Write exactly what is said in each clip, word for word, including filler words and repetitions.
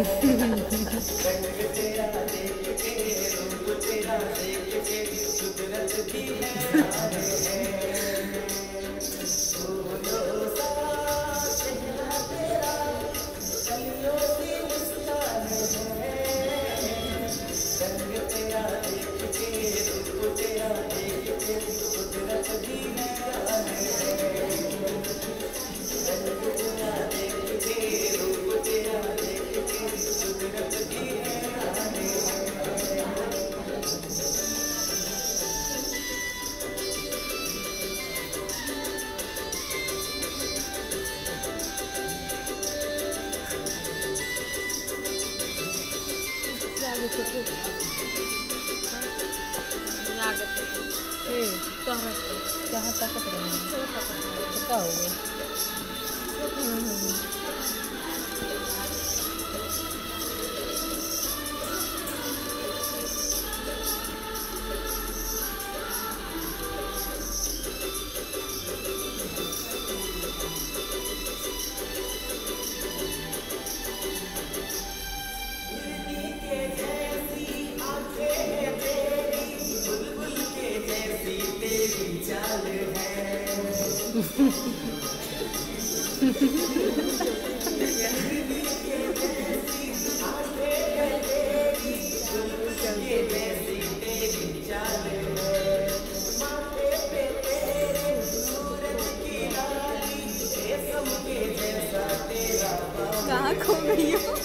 कहाँ तक क्या हो गया? कहाँ खो गई हो?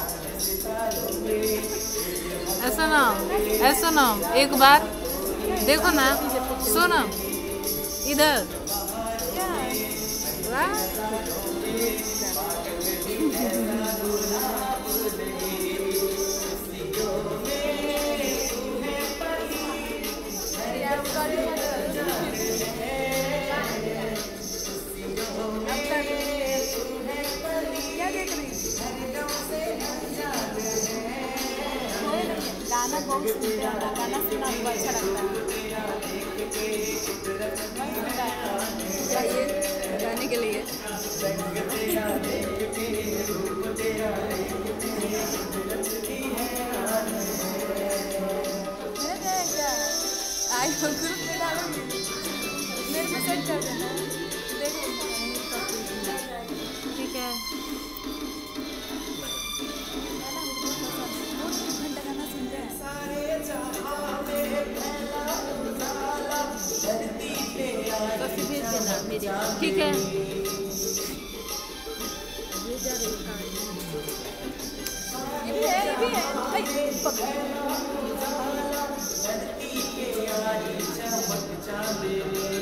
ऐसा ना ऐसा ना एक बार देखो ना, सुनो इधर। गाना बहुत सुनते हैं, गाना सुनना बहुत अच्छा लगता है। चाहिए गाने के लिए। आई ग्रुप में डालूंगी, मेरे पे सेट कर देना। देखो ठीक है। ठीक है। ये भी है, ये भी है। भाई